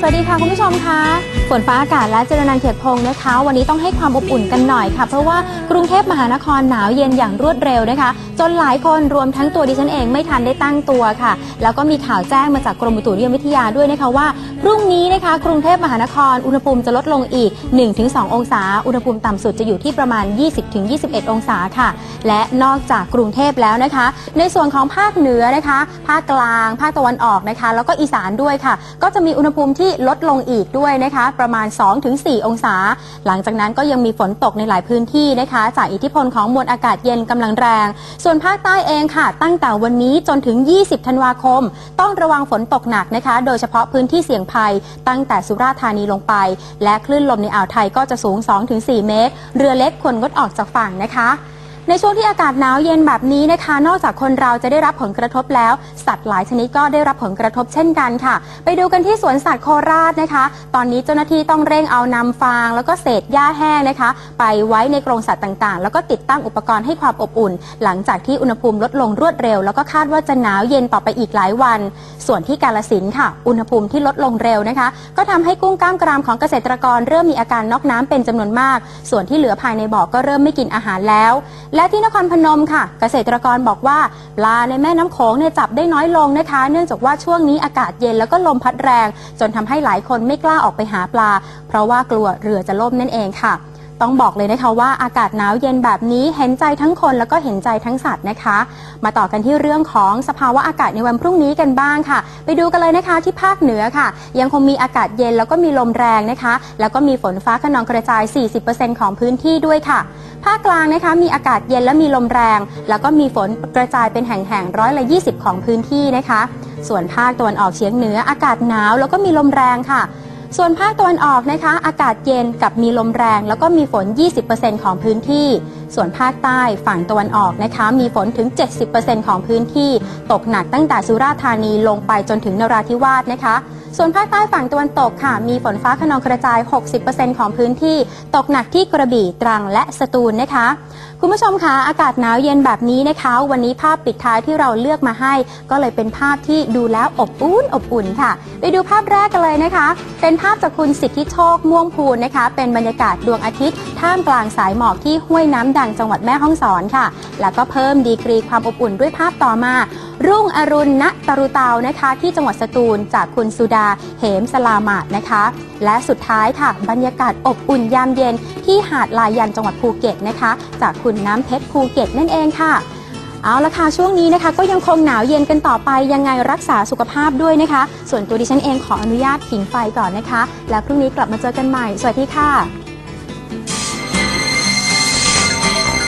วัสดีค่ะคุณผู้ชมคะฝนฟ้าอากาศและเจรนันท์เขตพงศ์นะคะวันนี้ต้องให้ความอบอุ่นกันหน่อยค่ะเพราะว่ากรุงเทพมหานครหนาวเย็นอย่างรวดเร็วนะคะจนหลายคนรวมทั้งตัวดิฉันเองไม่ทันได้ตั้งตัวค่ะแล้วก็มีข่าวแจ้งมาจากกรมอุตุนิยมวิทยาด้วยนะคะว่าพรุ่งนี้นะคะกรุงเทพมหานครอุณหภูมิจะลดลงอีก 1-2 องศาอุณหภูมิต่ำสุดจะอยู่ที่ประมาณ 20-21 องศาค่ะและนอกจากกรุงเทพแล้วนะคะในส่วนของภาคเหนือนะคะภาคกลางภาคตะวันออกนะคะแล้วก็อีสานด้วยค่ะก็จะมีอุณหภูมิที่ลดลงอีกด้วยนะคะประมาณ 2-4 องศาหลังจากนั้นก็ยังมีฝนตกในหลายพื้นที่นะคะจากอิทธิพลของมวลอากาศเย็นกำลังแรงส่วนภาคใต้เองค่ะตั้งแต่วันนี้จนถึง20ธันวาคมต้องระวังฝนตกหนักนะคะโดยเฉพาะพื้นที่เสี่ยงภัยตั้งแต่สุราษฎร์ธานีลงไปและคลื่นลมในอ่าวไทยก็จะสูง 2-4 เมตรเรือเล็กควรงดออกจากฝั่งนะคะในช่วงที่อากาศหนาวเย็นแบบนี้นะคะนอกจากคนเราจะได้รับผลกระทบแล้วสัตว์หลายชนิดก็ได้รับผลกระทบเช่นกันค่ะไปดูกันที่สวนสัตว์โคราชนะคะตอนนี้เจ้าหน้าที่ต้องเร่งเอานำฟางแล้วก็เศษหญ้าแห้งนะคะไปไว้ในกรงสัตว์ต่างๆแล้วก็ติดตั้งอุปกรณ์ให้ความอบอุ่นหลังจากที่อุณหภูมิลดลงรวดเร็วแล้วก็คาดว่าจะหนาวเย็นต่อไปอีกหลายวันส่วนที่กาฬสินธุ์ค่ะอุณหภูมิที่ลดลงเร็วนะคะก็ทำให้กุ้งกล้ามกรามของเกษตรกรเริ่มมีอาการน็อกน้ำเป็นจำนวนมากส่วนที่เหลือภายในบ่อก็เริ่มไม่กินอาหารแล้วและที่นครพนมค่ะเกษตรกรบอกว่าปลาในแม่น้ำโขงเนี่ยจับได้น้อยลงนะคะเนื่องจากว่าช่วงนี้อากาศเย็นแล้วก็ลมพัดแรงจนทำให้หลายคนไม่กล้าออกไปหาปลาเพราะว่ากลัวเรือจะล่มนั่นเองค่ะต้องบอกเลยนะคะว่าอากาศหนาวเย็นแบบนี้เห็นใจทั้งคนแล้วก็เห็นใจทั้งสัตว์นะคะมาต่อกันที่เรื่องของสภาวะอากาศในวันพรุ่งนี้กันบ้างค่ะไปดูกันเลยนะคะที่ภาคเหนือค่ะยังคงมีอากาศเย็นแล้วก็มีลมแรงนะคะแล้วก็มีฝนฟ้าคะนองกระจาย 40% ของพื้นที่ด้วยค่ะภาคกลางนะคะมีอากาศเย็นและมีลมแรงแล้วก็มีฝนกระจายเป็นแห่งๆ20%ของพื้นที่นะคะส่วนภาคตะวันออกเฉียงเหนืออากาศหนาวแล้วก็มีลมแรงค่ะส่วนภาคตะวันออกนะคะอากาศเย็นกับมีลมแรงแล้วก็มีฝน 20% ของพื้นที่ส่วนภาคใต้ฝั่งตะวันออกนะคะมีฝนถึง 70% ของพื้นที่ตกหนักตั้งแต่สุราษฎร์ธานีลงไปจนถึงนราธิวาสนะคะส่วนภาคใต้ฝั่งตะวันตกค่ะมีฝนฟ้าคะนองกระจาย 60% ของพื้นที่ตกหนักที่กระบี่ตรังและสตูลนะคะคุณผู้ชมคะอากาศหนาวเย็นแบบนี้นะคะวันนี้ภาพปิดท้ายที่เราเลือกมาให้ก็เลยเป็นภาพที่ดูแล้วอบอุ่นค่ะไปดูภาพแรกกันเลยนะคะเป็นภาพจากคุณสิทธิโชคม่วงพูนนะคะเป็นบรรยากาศดวงอาทิตย์ท่ามกลางสายหมอกที่ห้วยน้ำดังจังหวัดแม่ฮ่องสอนค่ะแล้วก็เพิ่มดีกรีความอบอุ่นด้วยภาพต่อมารุ่งอรุณณตรุเตานะคะที่จังหวัดสตูลจากคุณสุดาเหมสลามาดนะคะและสุดท้ายค่ะบรรยากาศอบอุ่นยามเย็นที่หาดลายันจังหวัดภูเก็ตนะคะจากคุณน้ำเพชรภูเก็ตนั่นเองค่ะเอาละค่ะช่วงนี้นะคะก็ยังคงหนาวเย็นกันต่อไปยังไงรักษาสุขภาพด้วยนะคะส่วนตัวดิฉันเองขออนุญาตผิงไฟก่อนนะคะแล้วพรุ่งนี้กลับมาเจอกันใหม่สวัสดีค่ะ